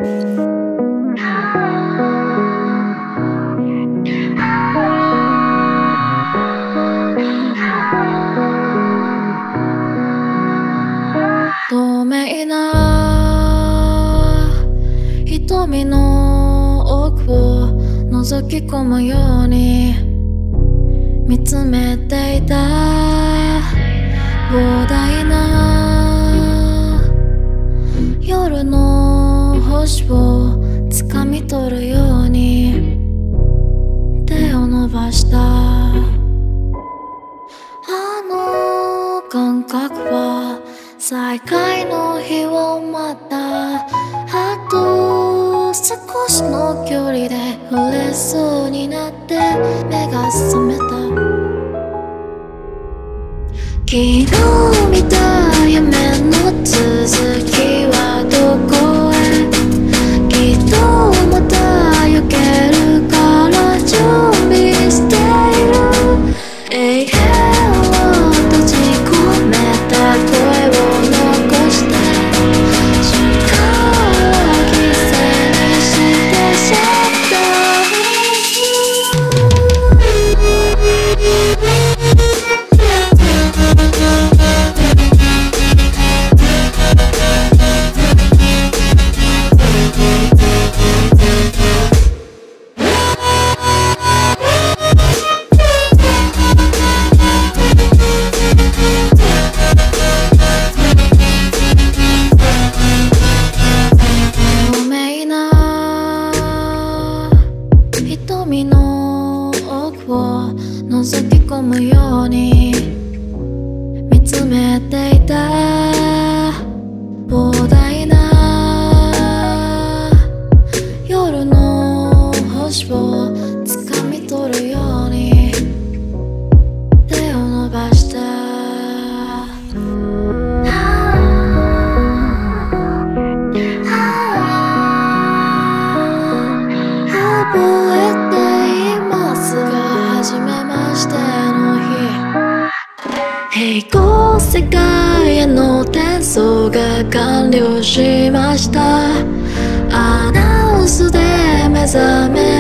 透明な瞳の奥を覗き込むように見つめていた膨大な夜の星を掴み取るように手を伸ばした。あの感覚は再会の日を待った。あと少しの距離で触れそうになって目が覚めた。昨日見た夢の続きはどこへ。きっとまた避けるから準備している。永遠を閉じ込めた声を残して時間を犠牲にしてしまった。瞳の奥を覗き込むように見つめていた。膨大な夜の星を掴み取るように手を伸ばした。覚えていますが初めましての日、平行世界への転送が完了しました。アナウンスで目覚め